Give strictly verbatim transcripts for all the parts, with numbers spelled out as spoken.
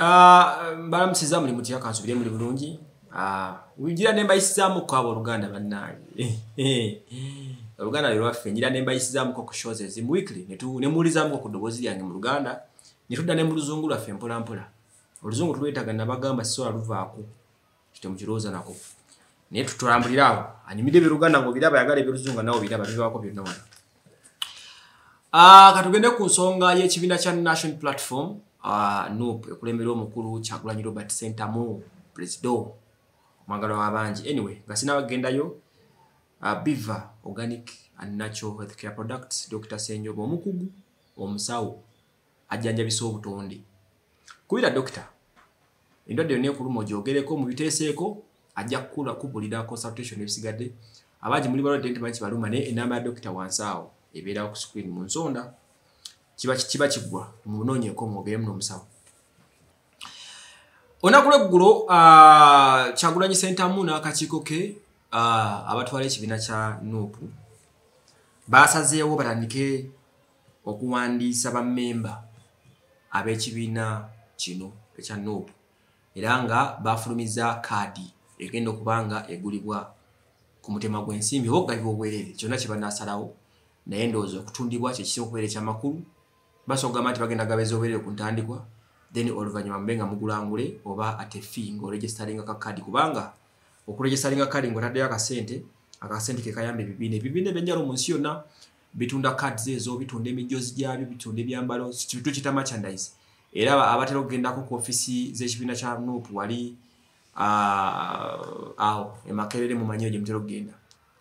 Ah, mbaramusiza muri mutiya kansubire muri bulungi. Ah, wigira nemba isizamu kwa Oluganda bannaye. Oluganda lero affe ngira nemba isizamu ko kushoze zi weekly netu nemulizamu ko kudobozi yange mu Luganda. Nitudda ne mu Luzungu laffe mpola mpola. Oluzungu tulwetaga nabagamba so aluvaako. Kite mu kiroza nako. Ne tutulambulirawo. Animide biruganda ngo biraba yagale biruzunga nawo biraba bibako byonna. Ah, katugende ku nsonga y'ekibiina kya National Platform. Ah, uh, no ekulembera omukulu Kyagulanyi Robert Ssentamu president mwagalo wabanji. Anyway, gasina bagendayo uh, Biva Organic and Natural Healthcare Products Doctor Senjobo omukugu omusawo ajjanja biso obutonde kubira doctor endwadde ne kuluma ojogereko mu biteseeko ajja kula kubulira consultation ebisigadde abaji muri balo denti banchi baluma ne enamba ya doctor wansawo ebera ku screen mu nsonda kiba kiba kigwa munonye ko mwogere muno musawo onakule ggulo uh, Kyagulanyi Ssentamu n'akakiiko ke uh, abatwala ekibiina kya N U P basazeewo batandike okuwandiisa bammemba ab'ekibiina kino ekya N U P era nga bafulumiza kaadi egenda okubanga egulibwa ku mutema gw'ensimbi boggalibwa obwerere kyonna kye banaasalawo naye ndowooza okutundibwa kye kisinga okubeera eky'amakulu basogamba nti bagenda gabeza obwerere ku ntandikwa then oluvannyuma mbenga mugulangule oba ate fee ng'oregisteringa ka kaadi kubanga okuregisteringa kaadi ng'otaddeyo akasente akasente ke kayamba ebibiina ebibiina ebyenjalo mu nsi yonna bitunda cards ezo bitunda emijoozi gyabyo bitunda ebyambalo tukiyita merchandise era abatera okugendako ku ofisi z'ekibiina kya N U P wali awo emakerere mu manyiyo gye mutera okugenda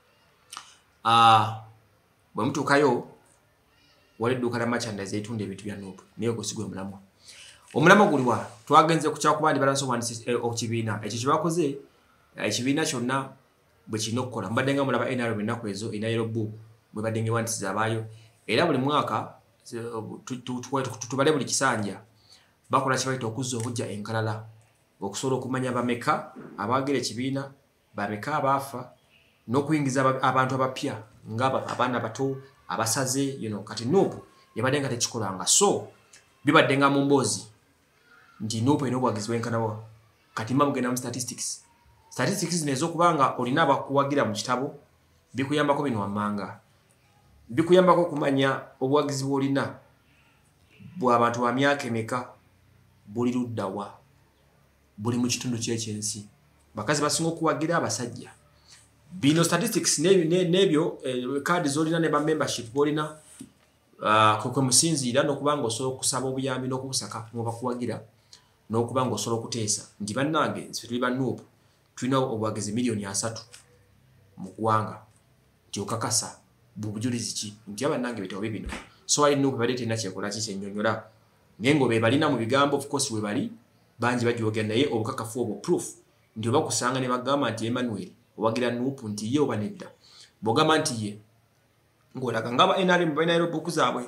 bwe mutuukayo wali edduuka lya merchandise etunda ebintu bya N U P naye gusigwe omulamwa omulamwa guliwa twagenze ku kyakubandi balanso wandisi okukibiina ekyo kye bakoze ekibiina kyonna bwe kirina okukola mbadde nga mulaba N R M ennaku ezo enayiro book bwe badde ngewandisiza abaayo era buli mwaka tubale buli kisanja bakola kibaita okuzza obujja enkalala okusobola okumanya bameka abaagera ekibiina bameka abaafa n'okuyingiza abantu abapya ngaba abaana bato abasaze you know kati N U P yabadde nga tekikolanga so bibadde nga mu mboozi nti N U P eno obwagizi bwenkanawa kati mba mugenda mu statistics statistics nezo kubanga olina abakuwagira mu kitabo bikuyambako bino wammanga bikuyambako kumanya obwagizi bw'olina bw'abantu ba myaka emeka buli luddawa buli mu kitundu ky'ekyensi bakazi basinga okuwagira abasajja bino statistics nebyo kaadi z'olina ne ba membership b'olina kwe musinziira n'okubanga osobola okusaba obuyambi n'okubusaka mubakuwagira n'okubanga osobola okuteesa nti bannange nze tuli ba N U P tulina obwagizi miliyoni asatu mu ggwanga nti okakasa bubujulizi ki nti abannange bitabo bibino so wali N U P badde terina kyekola ki kyennyonnyola naye ngo be balina mu bigambo of course we bali bangi bajogera naye obukakafu obwo proof nti oba kusanga ne bagamba nti Emmanuel owagira N U P nti ye oba nedda bw'ogamba nti ye ng'olaga ngaba N R M balina ero buku zaabwe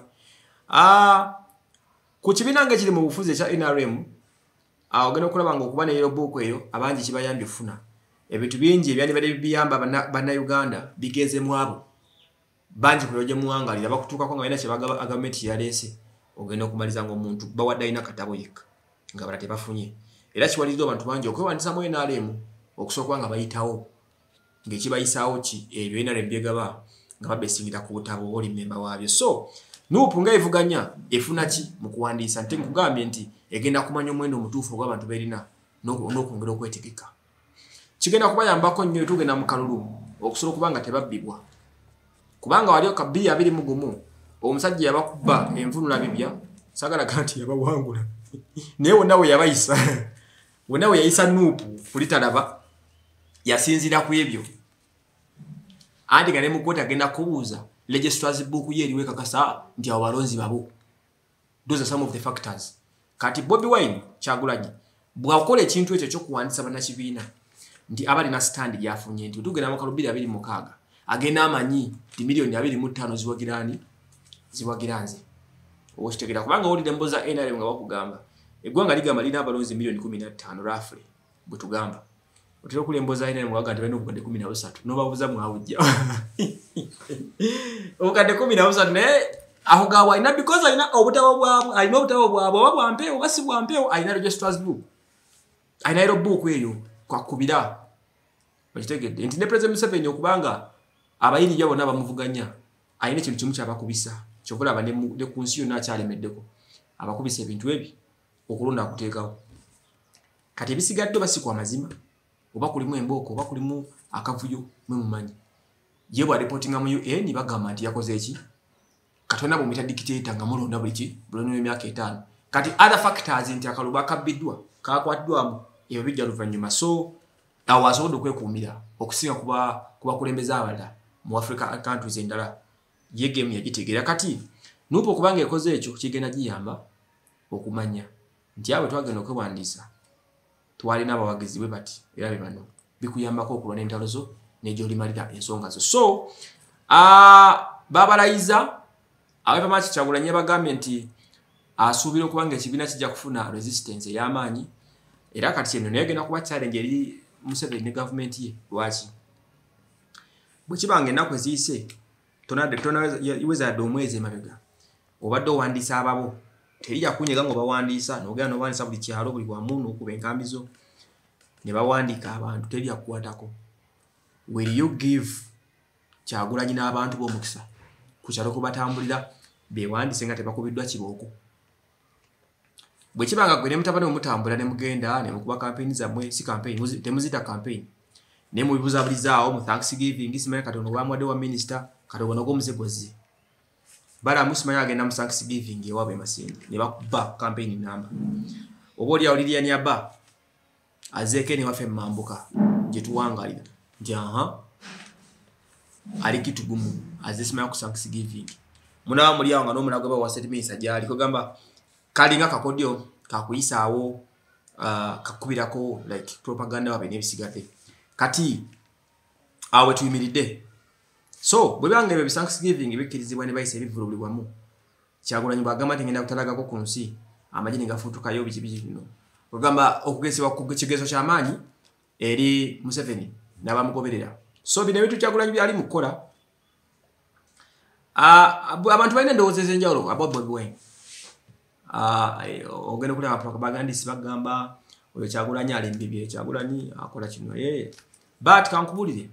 ku kibiina nga kiri mu bufuzi ekya N R M ogenda okulaba nga okuba ne ero buku eyo abangi kibayambye ofuna ebintu bingi ebyandibadde biyamba bannayuganda bigezemu abo bangi kuloje muwangalira bakutuukako nga balina kye bagaba gavumenti yaleese ogenda okumaliza ng'omuntu bawadde alina katabo yekka nga bala tebafunye era kiwalirizwa abantu bangi okwewandisamu N R M okusooka nga bayitawo ng'ekibayisaawo ki ebyo N R M byegaba nga babesingira ku butabo oli memba waabyo so N U P nga evuganya efuna ki mu kuwandiisa nti nkugambye nti egenda kumanya omuwendo omutuufu ogw'abantu berina n'okwongera okwetegeka kigenda kubayambako nnyo tugenda mu kalulu okusobola okuba nga tebabbibwa kubanga wali ka bbiri abiri mu gumu omusajja yabakuba envunula bibya sagalaga nti yabawangula naye wonna we yabayisa wonna we yayisa N U P kulitalaba yasinzira ku ebyo andi nga ne mu kkooti agenda kubuuza registrars book ye eriwe kakasa nti abo balonzi babo those are some of the factors kati Bobi Wine Kyagulanyi bw'akola ekintu ekyo ky'okuwandiisa bannakibiina nti abalina stand gyafunye nti tugenda mu kalubiri abiri mu mukaaga agenda amanyi nti miliyoni abiri mu ttaano ziwagirani ziwagiranze okitegera kubanga olidde emboza N R M nga bakugamba eggwanga ligamba lina abalonzi miliyoni kumi na ttaano roughly bwe tugamba otera okuli emboza N R M waga nti balina obukadde kumi na busatu n'obabuuza mwawujja obukadde kumi na busatu naye aho gawa ina because aina obutawo bwabo aina obutawo bwabo babampe obasi bwampe aina registrars book aina ero book eyo kwa kubira bakitegedde nti ne president Museveni okubanga abayiri yabo nabamuvuganya aina kintu kimu kyabakubisa kyokola abane ne kunsi yonna akyalemeddeko abakubisa ebintu ebi okulonda kuteekawo kati ebisigadde basikwa amazima oba kulimu emboko oba kulimu akavuyo mwe mumanyi ye bwa reporting mu U N bagamba nti yakoze eki katona bo mita dictator nga mulonda buliki bulonyo emyaka etaano kati other factors nti akaluba kabiddwa kakwaddwamu ebyo bijja luvanyuma so awasobola okwekuumira okusinga kuba kuba kulembeza abala mu Africa countries endala ye game yagitegeera kati nupo kubanga ekoze ekyo kigenda giyamba okumanya nti abo twagenda okwewandiisa twali n'abawagizi bwe bati era be bano bikuyambako okulwa n'entalo zo n'egyo limalira ensonga zo so ah babalayiza abe pamachi Kyagulanyi bagambye nti asuubira okubanga ekibiina kijja kufuna resistance ey'amaanyi era kati eno naye genda kuba challenge eri Museveni ne government ye lwaki bwe kibanga ennaku eziyise tonade tonaweza omwezi emabega obadde owandiisa ababo terija kunyega ngo bawandiisa n'ogenda n'owandiisa buli kyalo buli wamu n'okuba enkambizo ne bawandiika abantu terija kukwatako will you give Kyagulanyi n'abantu b'omukisa ku kyalo kubatambulira bewandiise nga tebakubiddwa kibooko bwe kibanga gwe ne mutabani omutambula ne mugenda ne mukuba campaign zammwe si campaign temuzita campaign ne mubibuzabulizawo mu Thanksgiving simanyi katono bamwadde wa minister katono n'omusegozi bala musimanya agenda mu Thanksgiving ewaabwe Masindi ne bakuba campaign namba oba oli awuliriya ni aba azeeke ne wafe mambuka gye tuwangalira nti aha ali kitugumu azisimanya ku Thanksgiving munawa muli awo nga n'omulago ba wa settlement gyali kugamba kalinga kakodyo kakuyisaawo uh, kakubirako like propaganda wabe n'ebisigadde kati awe tuyimiridde so bwe bange be Thanksgiving bikirizibwa ne bayise ebivulu buli wamu Kyagulanyi bwagamba nti ngenda kutalagako ku nsi amajini gafutukayo biki biki bino kugamba okugesebwa ku kigezo ky'amaanyi eri Museveni n'abamugoberera so bino ebintu Kyagulanyi byali mu kukola ah uh, abantu balina endowooza ez'enjawulo abo Bobi Wine ah uh, ogenda kulaba propagandist bagamba oyo Kyagulanyi alimbibye Kyagulanyi akola kino ye but kankubulire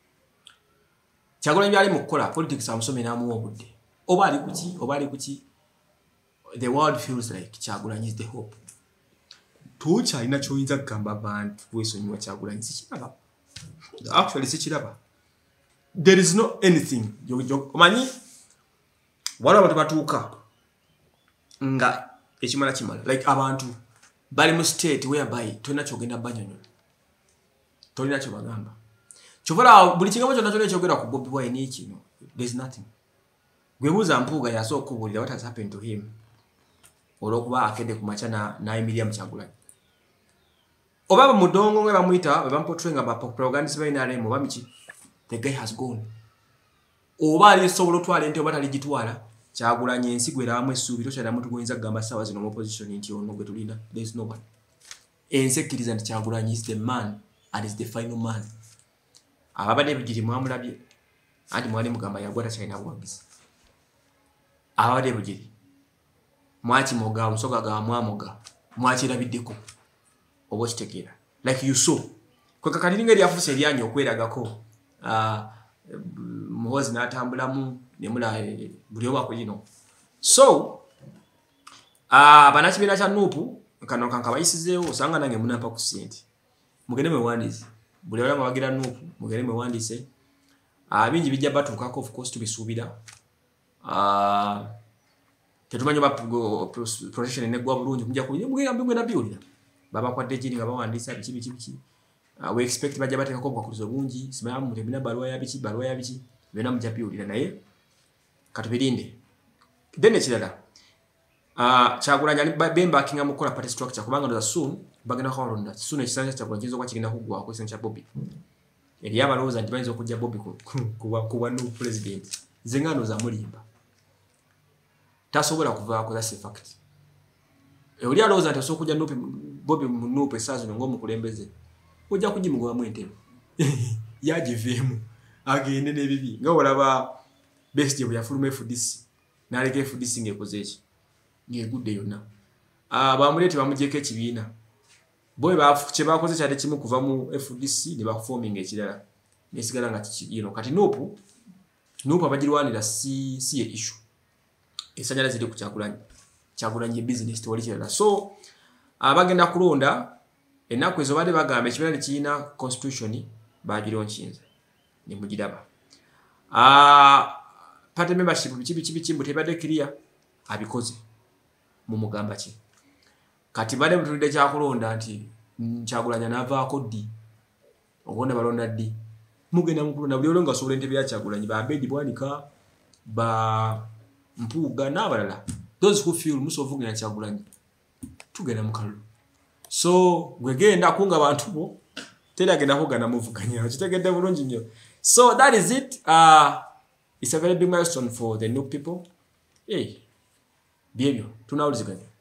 Kyagulanyi byali mu kukola politics amusome n'amuwa obudde oba ali kuki oba ali kuki the world feels like Kyagulanyi is the hope tucha ina choyinza kugamba abantu wesonyiwa Kyagulanyi sikiraba actually sikiraba there is no anything omanyi wala abantu batuuka nga ekimala kimala like abantu bali mu state whereby tolina kyogenda banyonyo tolina kyo bagamba chovala buli kigambo kyonna kyonna ekyogera ku Bobi Wine kino there is nothing gwebuuza mpuuga yasooka okubulira what has happened to him olwokuba akedde ku machana n'ayimiriya mu Kyagulanyi oba mudongo nga bamuyita bamportraying nga propagandist ba N R M oba miki the guy has gone oba ali sobola otwala ente oba tali gitwala Kyagulanyi ensi gweramu essuubi tokyala muntu goyinza kugamba ssaawa zino mu opposition nti ono gwe tulina there is no one ensi ekkiriza nti Kyagulanyi is the man and is the final man ababadde ebigiri mwamulabye anti mwali mugamba yagwata China buwagizi ababadde ebigiri mwakimoga omusoga ga mwamoga mwakirabiddeko oba kitegeera like you saw kwe kakaliringa eryafuse eryanyi okweragako uh, muhozi n'atambulamu nemula buli oba kuyino so uh, banakibiina kya Nuupu kano kankabayisizeewo osanga nange munampa ku ssente mugende mwewandiise buli olama bagira Nuupu mugende mwewandiise uh, bingi bijja batuukako of course tubisuubira uh, tetumanyi ba protection enegwa bulungi mujja kulira mugenda mbingwe nabiwulira baba kwadde kiri nga bawandiisa biki biki biki uh, we expect bajja bateekako obukwakkulizo bungi simanya mu tebina baluwa ya biki baluwa ya biki byonna mujja biwulira naye katubirinde then ekirala uh, Kyagulanyi ali bemba akinga mu kukola party structure kubanga ndoza soon bagenda kwalonda soon ekisanja Kyagulanyi kiyinza okuba kigenda kuggwako ekisanja kya Bobby eri abalowooza nti bayinza okujja Bobby kuba nu president nze nga ndowooza mulimba tasobola kuvaako that's a fact oli alowooza nti osobola okujja Nuupu Bobby mu Nuupu essaawa zino ng'omukulembeze ojja kugimugobamu entebe yagiveemu agende n'ebibi nga olaba Besigye bwe yafuluma F D C n'aleka F D C ng'ekoze eki ng'egudde yonna. Bamuleete bamugyeko ekibiina boy kye bakoze kyali kimu kuva mu F D C ne baforming ekirala nesigala nga kino kati Nuupu Nuupu abagirwanira si si ye issue esanyala ziri ku Kyagulanyi Kyagulanyi business tewali kirala. So abagenda kulonda ennaku ezo baade bagamba ekibiina kiina constitution bagironkinze ne mugiraba. Party membership bichi bichi bichi mbutebade clear abikoze mu mugamba ki kati bade mutulide kya kulonda nti Kyagulanyi navaako ddi obona balonda ddi mugenda mukulonda buli olonga sobola entebe ya Kyagulanyi ba Bedi Bwanika ba Mpuuga n'abalala those who feel musovuga ya Kyagulanyi tugenda mukalulu. So gwegenda kunga abantu bo tera genda kugana muvuganya kitegedde bulungi nnyo. So that is it. uh It's a very big milestone for the new people. Hey, behavior. Tunawuliziganya.